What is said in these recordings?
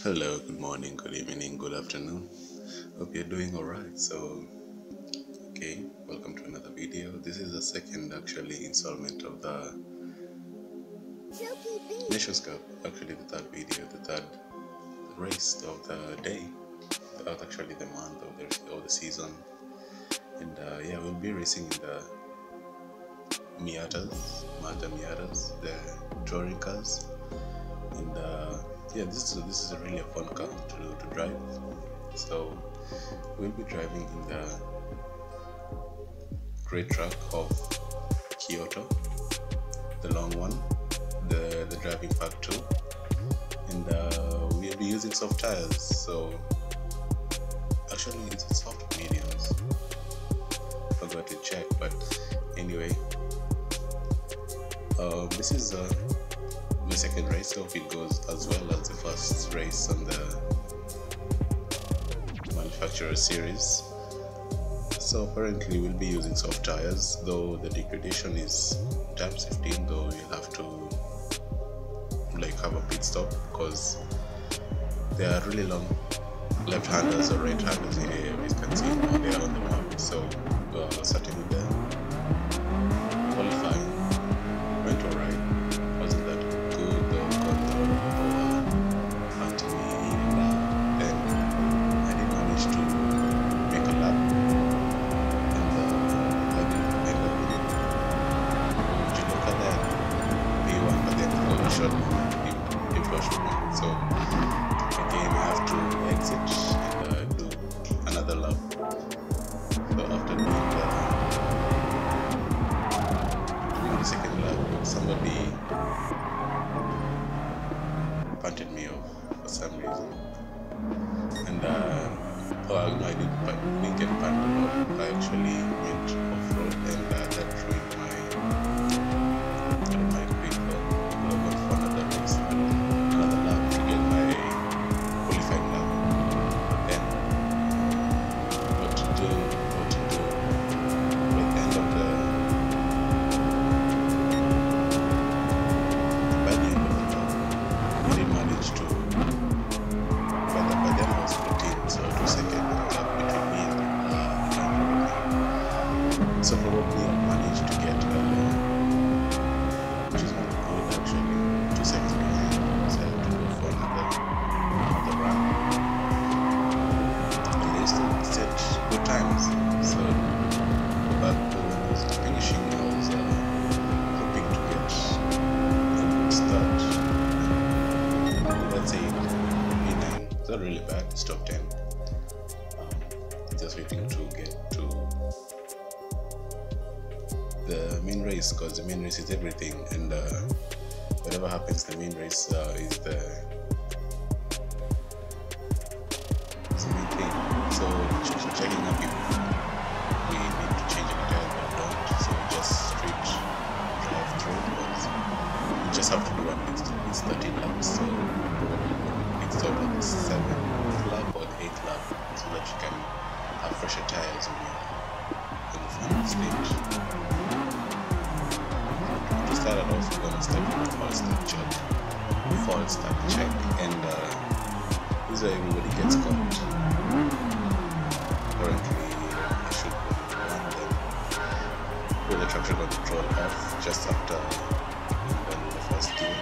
Hello, good morning, good evening, good afternoon. Hope you're doing alright. Okay, welcome to another video. This is the second actually installment of the Nations Cup. Actually, the third video, the third race of the day, actually the month of the season. And yeah, we'll be racing in the Mazda Miatas, the touring cars. And yeah, this is a really fun car to drive. So we'll be driving in the great track of Kyoto, the long one, the driving pack 2, and we'll be using soft tires. So actually it's soft mediums, forgot to check, but anyway, this is the second race. So if it goes as well as the first race on the manufacturer series. So apparently we'll be using soft tires, though the degradation is times 15, though you'll have to like have a pit stop because they are really long left-handers or right-handers here, as you can see now they are on the map. So starting with the qualifying went alright, wasn't that good though, got the power Anthony in then I did manage to make a lap, and I did end up with Jiloka there P1, but then it overshot me. So again I have to exit and do another lap. So after doing the second lap, somebody punted me off for some reason, and no, I didn't get punted off. I actually went off road, and that ruined my quick logo for another race, another lap to get my qualifying lap. Then what to do? By the end of the by then I was 14, so 2 second gap between me and so probably I managed to get which is not good actually, 2 seconds behind, so I have to go for another run, and they still set good times. So but when I was finishing I was hoping to get a good start. Let's say P9, it's not really bad, it's top 10. Just waiting to get to the main race, because the main race is everything, and whatever happens, the main race is the main thing. So checking up if we need to change any tire or don't, so just straight drive through, because you just have to do one pit stop. It's 30 laps, so probably pit stop on the 7th lap or the 8th lap, so that you can have fresher tires on the final stage. To start it off, we're going to start with the false start check, and this is where everybody gets caught. Currently, I should run them with the traction control off just after the first gear.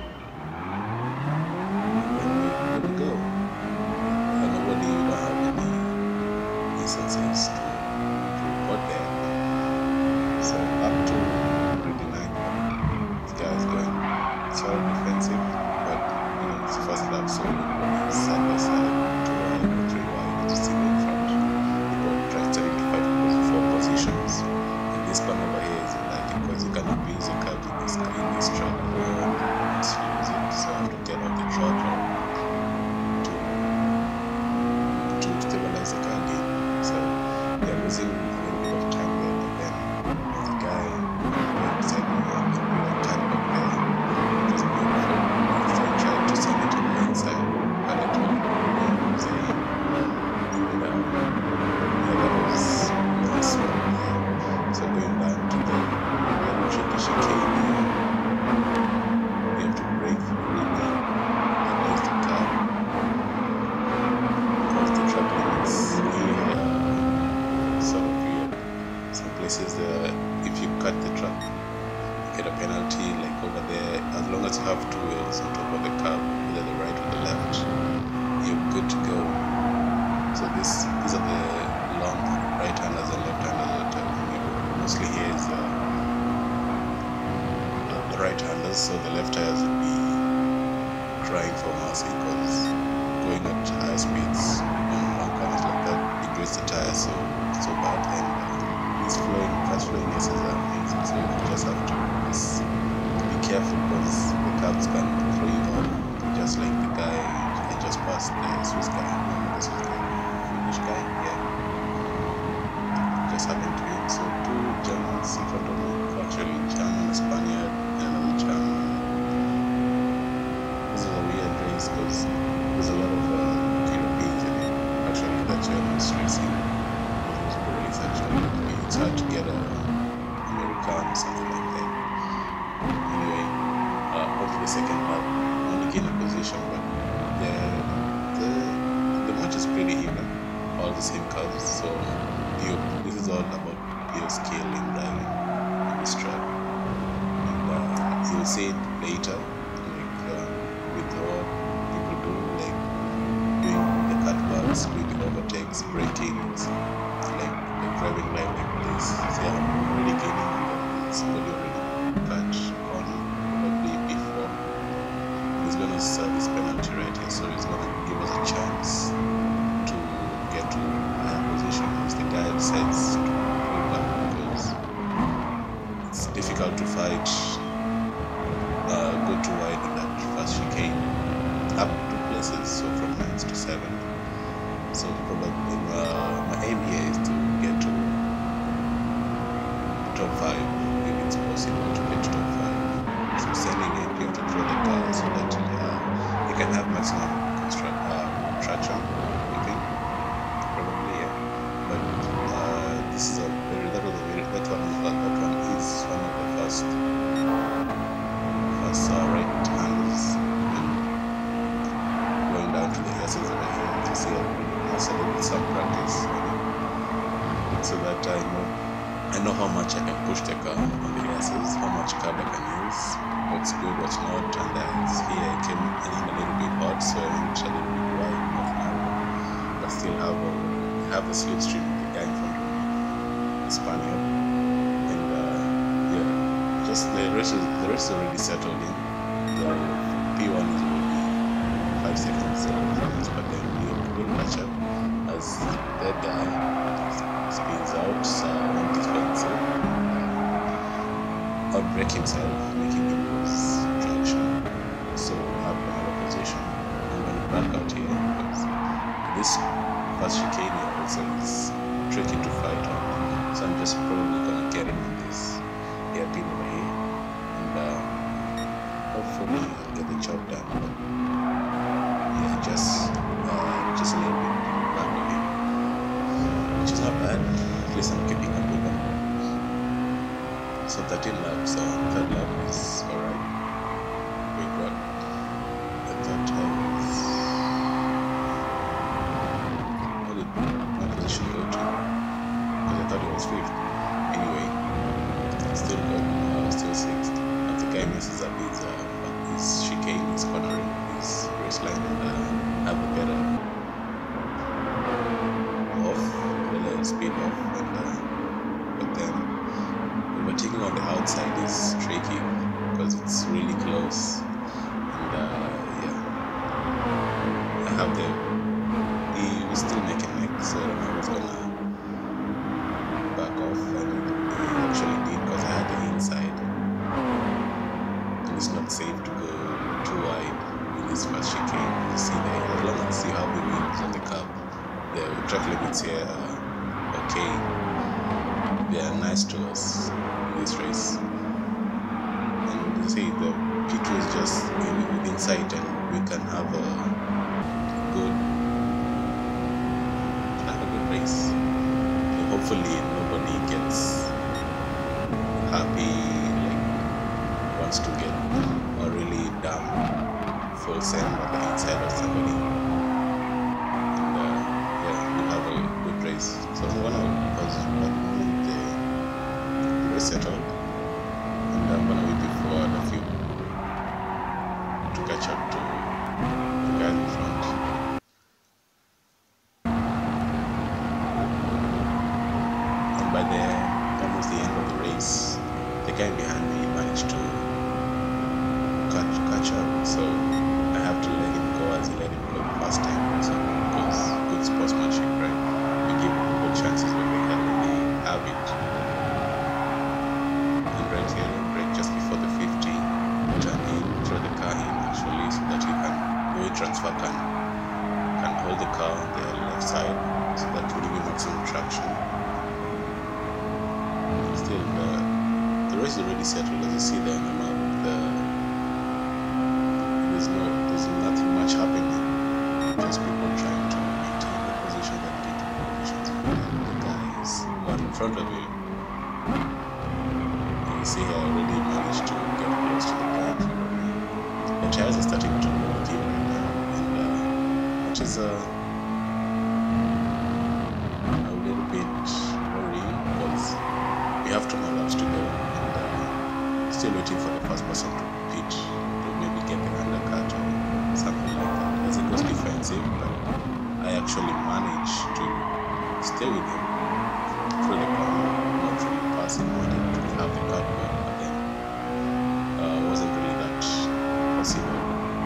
And we go. And nobody will have any instances to report there. So up to 29, this guy is going sort of defensive, but it's the first lap, so everybody's side by side, 2 wide, 3 wide, just in front. People try to fight for positions. And this corner over here is like, because you cannot be a curve in this track, it's crying for mercy because going at higher speeds on long corners like that degrades the tire so bad, and these fast flowing gases are amazing. So you just have to be careful because the curbs can throw you off, just like the guy I just passed, the Swiss guy, Finnish guy, yeah, just happened to him. So two Germans in front of me, actually German, a Spaniard, and another German. This is a weird race because there's a lot of Europeans in it. Actually, the Germans racing was a race. Actually, it's hard to get a American or something like that. Anyway, hopefully the second lap, only gain a position, but the match is pretty even, all the same cars. So this is all about your skill in driving on this track, and you'll see it later, like with what people do, like doing the cutbacks, doing the overtakes, braking, like the driving line like this. So yeah, I'm already gaining on somebody already cut corner probably before. He's gonna serve this penalty right here, so he's gonna give us a chance to get to a higher position once the guy decides to pull back, because it's difficult to fight, go too wide in that first chicane, up 2 places, so from 9th to 7th. So probably my aim here is to get to top 5 if it's possible to get to top 5. So sending it, you have to throw the car so that you can have maximum traction, I think, probably, yeah. But this is that one is one of the first right handles, and going down to the S's over here to see with some practice, so that I know how much I can push the car on the S's, how much carb I can use, what's good, what's not. And here I came in a little bit hot, so I went a little bit wide, not narrow, but still have a slipstream with the guy in front of me, the Spaniard. And yeah, just the rest is already settled in. The P1 is already 5 seconds, but then we'll catch up as that guy spins out on defensive, outbrake himself, making him lose traction. So we have another position. I'm going to back out here because this first chicane here also is tricky to fight on. So I'm just probably going to get him on this hairpin over here, and hopefully I'll get the job done. But yeah, just a little bit back of him, which is not bad. At least I'm keeping up with him. So 13 laps, third lap is alright. Wait, what? I thought how did my position go to? Because I thought it was 5th. Anyway, still good, still 6th. And the guy messes up his chicane, his cornering, his race line, and have a better speed off, but then overtaking on the outside is tricky because it's really close, and yeah, I have he was still neck and neck, so I was gonna back off, and he actually did because I had the inside, and it's not safe to go too wide in this first chicane. You see there, as long as you have the wheels on the curb, the track limits here okay, they are nice to us in this race. And you see, the P2 is just inside, and we can have a good race. And hopefully nobody gets happy, like wants to get a really dumb full send on the inside of somebody. And yeah, we'll have a good race. So I'm gonna pause at the moment the race settled, and I'm gonna wait for a few to catch up to the guys in front. And by almost the end of the race, the guy behind me managed to catch up, so I have to transfer can hold the car on the left side, so that will give you maximum traction. Still, the race is already settled. As you see there on the map, there's nothing much happening. Just people trying to maintain the position that get to the positions. The guys who are in front of you. You see, I already managed to get close to the ground. The tires are starting to give right now, and which is a little bit worrying because we have 2 more laps to go, and still waiting for the first person to pit to maybe get the undercut or something like that. As it was defensive, but I actually managed to stay with him through the corner, not really passing, wanted to have the cut back, but then wasn't really that possible.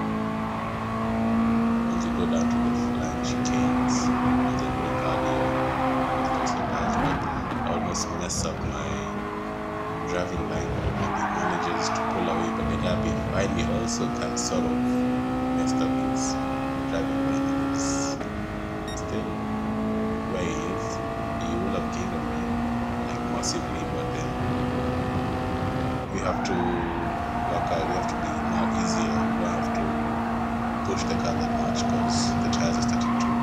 Once you go down to the flying chicanes, once you go cardio, it also does, but I almost mess up my driving line, and he manages to pull away, but the guy behind me also can sort of messed up his driving line. Is still where he is. He will have gained on me like massively, but then we have to work out. We have to be more easier. We don't have to push the car that much because the tires are starting to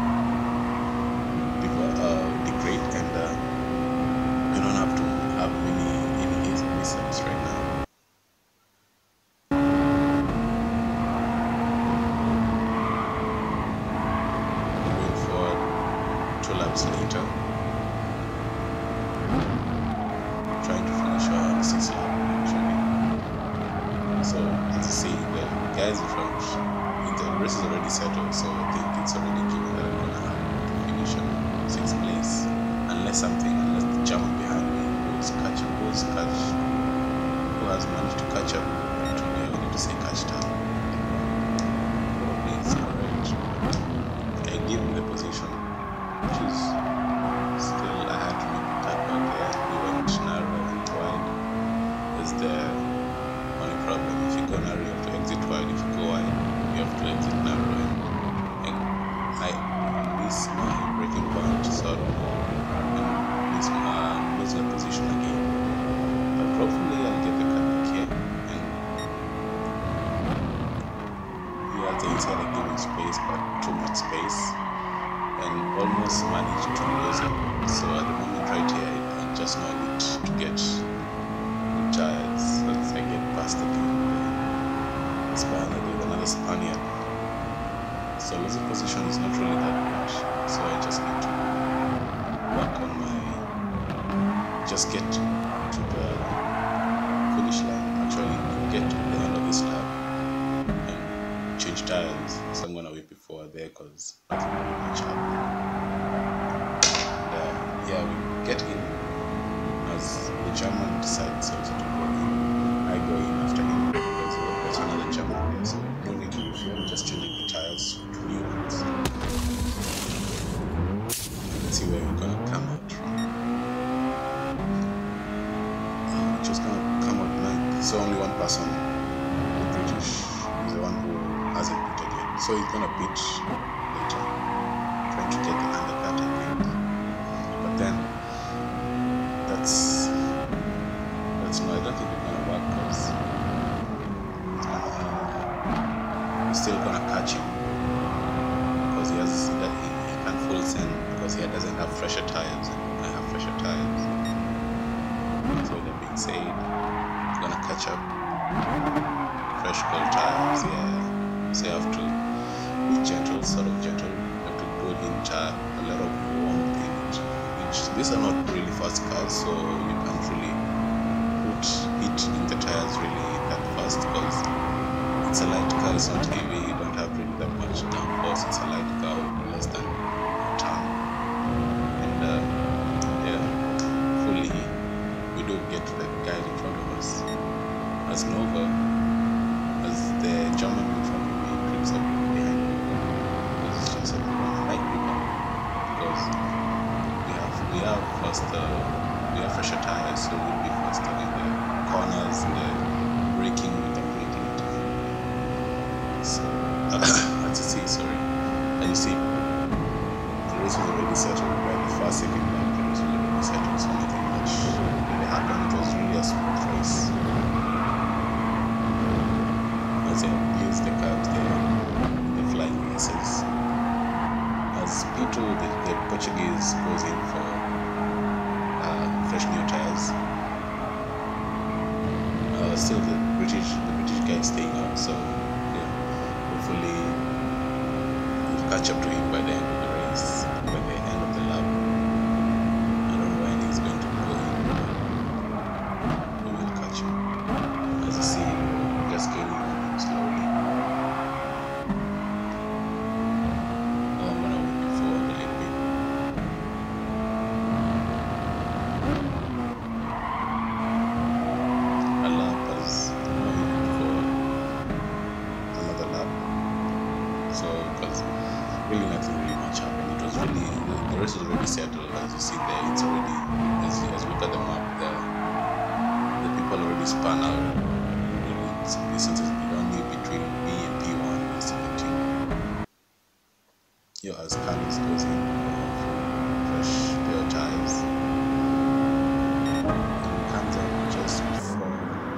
degrade, and we don't have to have any mishaps right now. Going forward 2 laps later, trying to finish on 6 lap actually. So as you see, the guys in front, the race is already settled, so I think it's already given that I'm gonna have to finish on 6th place, unless the German behind me who has managed to catch up to me. I wanted to say catch time. Probably it's correct. I give him the position, which is still I had to make that back there. We went narrow and wide. Is the only problem. If you go narrow, you have to exit wide. If you go wide, you have to exit narrow. And I miss my braking point, sort of, and lose the position again. But hopefully I'll get the car back here. And here at the inside I give him space, but too much space, and almost managed to lose it. So at the moment right here, I just know I need to get the tires as I get past again. Spaniard with another Spaniard. So losing position is not really that much. So I just need to work on just get to the finish line, actually get to the end of this lap and change tires. So I'm gonna wait before there because nothing really much happened. And yeah, we get in as the German decides also to go in. I go in after him because there's another German there, so no need to be just changing the tires to new ones. Let's see where we're gonna come out from. Just gonna come out like so. Only one person, the British, is the one who hasn't pitted yet, so he's gonna pit later, trying to get the undercut, I think. But then that's no, I don't think it's gonna work because we're still gonna catch him because he can't full send because he doesn't have fresher tires and I have fresher tires. So that being said, I'm gonna catch up. Fresh cold tires, yeah. So you have to be gentle, sort of gentle. You have to put in a lot of warmth in it. These are not really fast cars, so you can't really put it in the tires really that fast because it's a light car, it's not heavy, you don't have really that much downforce. It's a light car with less than a ton. And yeah, fully we do get to the guys in front of us. As Nova, as the German in front of me creeps up behind me, it's just a light people because we have faster, we have fresher tires, so we'll be faster in the corners, the braking with the braking. So as you see, already settled. By the first second lap, it was already settled, so nothing much really happened. It was really a smooth race. As I used the cars there, the flying aces. As P2, the Portuguese goes in for fresh new tires. Still the British guy is staying out, so yeah, hopefully we'll catch up to him by the end of the race, by the end of the lap. I don't know when he's going to go in, but we will catch him. As you see, we're just gaining on him slowly. Oh, I'm gonna win before a little bit. Really nothing really much happened. It was really, the race was already settled. As you see there, it's already, as you look at the map there, the people already spun out. It's only between B and P1 and 17. Yo, as Carlos goes in fresh pair of tires, and he comes out just before,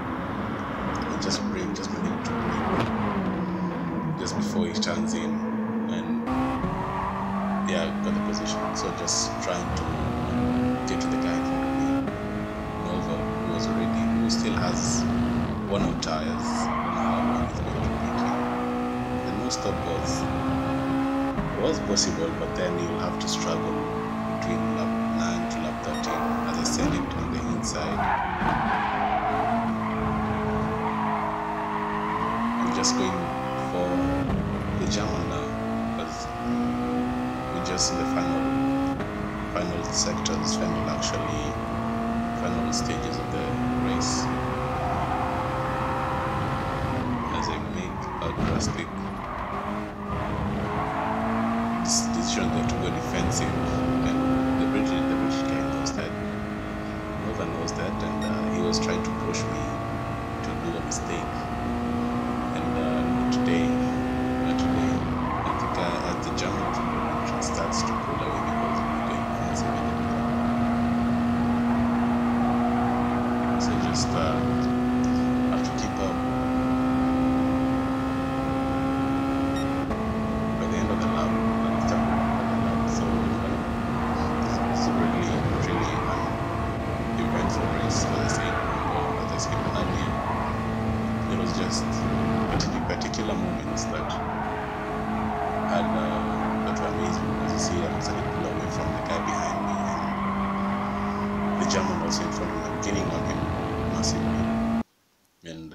just managed to brake just before he turns in. And yeah, got the position, so just trying to get to the guy in front of me, Nova, who still has one of tires, and how long is going to beat him. The no stop was possible, but then you'll have to struggle between lap 9 to lap 13, as I said it on the inside. I'm just going for the German now. We're just in the final sectors, final stages of the race. As I make a drastic decision there to go defensive, and the British guy knows that. Nova knows that, and he was trying to push me to do a mistake. And today. As the German starts to pull away because we're going defensive in the car. So just have to keep up. By the end of the lap, so it's a really eventful race, as I said earlier. It was just particular moments that were amazing. As you see, I was a little away from the guy behind me, and the German also in front of me. I'm gaining on him massively, and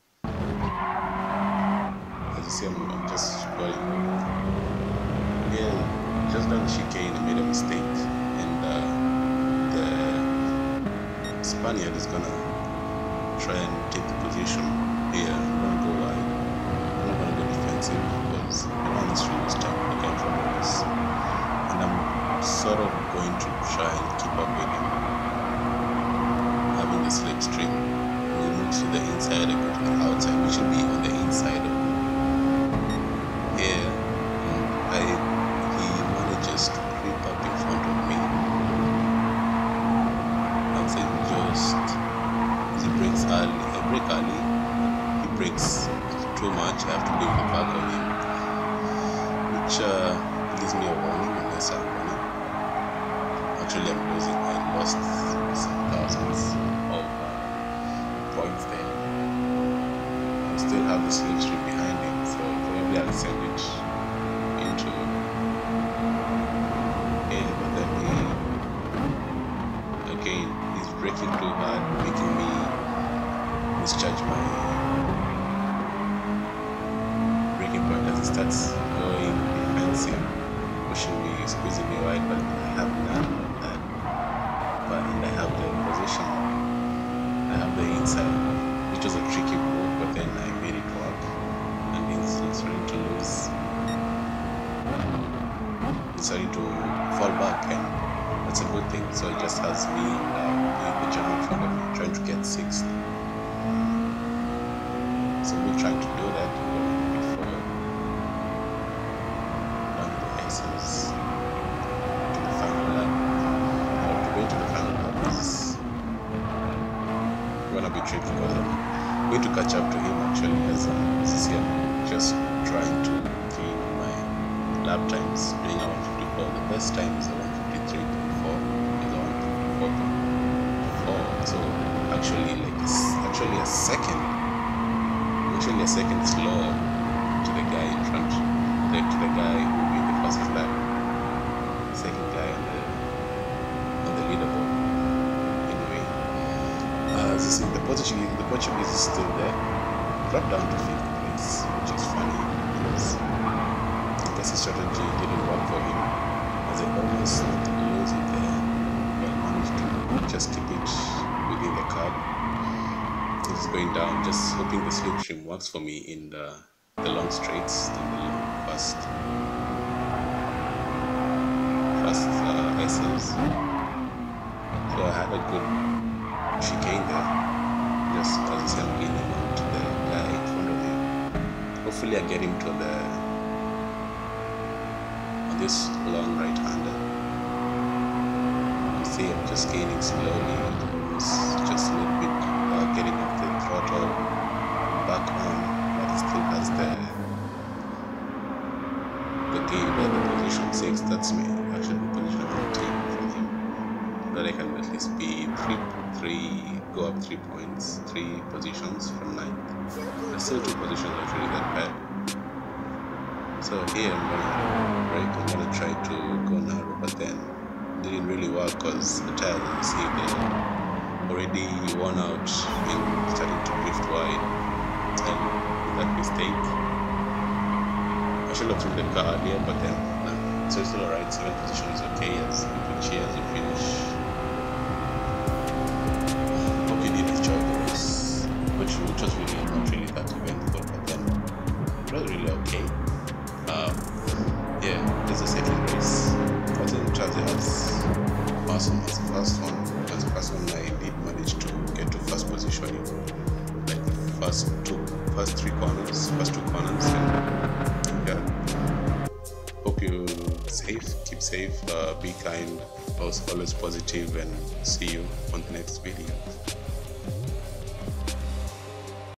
as you see, I'm just going over. Yeah, just down the chicane, I made a mistake, and the Spaniard is gonna try and take the position here. I'm gonna go wide. I'm not gonna go defensive because I want this to lose time again from us, and I'm sort of going to try and keep up with him, having the slipstream. We move to the inside, I go to the outside, which should be on the inside of here, and he manages to creep up in front of me. As I he breaks early, I break early, he breaks too much, I have to go in the back of him, which gives me a warning unless I'm winning. Actually, I'm losing. I lost some thousands of points there. I still have the slipstream behind him, so probably I'll send it into in, but then he's braking too hard, making me misjudge my braking point as it starts going defensive, pushing me, squeezing me wide, but I have none of that. But I have the position, I have the inside, which was a tricky move, but then I made it work, and it's starting to lose. It's starting to fall back, and that's a good thing. So it just has me the German in front of me, trying to get sixth. So we're trying to do that before down to the aces, to gonna be tricky because I'm going to catch up to him actually as this year. Just trying to gain my lap times, doing a 154. The best time is a 153.4, is a 154.4. So actually, like it's actually a second slower to the guy in front, to the guy who will be in the first lap, second guy on the leaderboard. Anyway, as you see, the Portuguese is still there, dropped down to 5th place, which is funny because I guess his strategy didn't work for him, as I almost lose it there, but managed to just keep it within the card. It's going down, just hoping the slipstream works for me in the long straights, in the long fast ISOs. So I had a good chicane there, just as I said, I'm leaning on to the guy in front of him. Hopefully I get him to on this long right-hander. You see I'm just gaining slowly, almost just a little bit, getting off the throttle, back on, but it still has the position 6. That's me, actually the position I'm taking from him, that I can at least be go up 3 points, 3 positions from 9th. There's still 2 positions actually that bad. So here I'm gonna try to go narrow, but then it didn't really work because the tires, you see, they're already worn out and starting to drift wide, and that mistake I should have thrown the car earlier, but then no. So it's still alright. 7th position is okay, as you can cheer as you finish. Hope you did enjoy the race, which was really not really that eventful, but then it was really okay. Yeah, it's the second race. I wasn't as awesome as the first one. As the first one, I did manage to get to first position in like the first 2 corners, and yeah. Hope you're keep safe, be kind, always positive, and see you on the next video.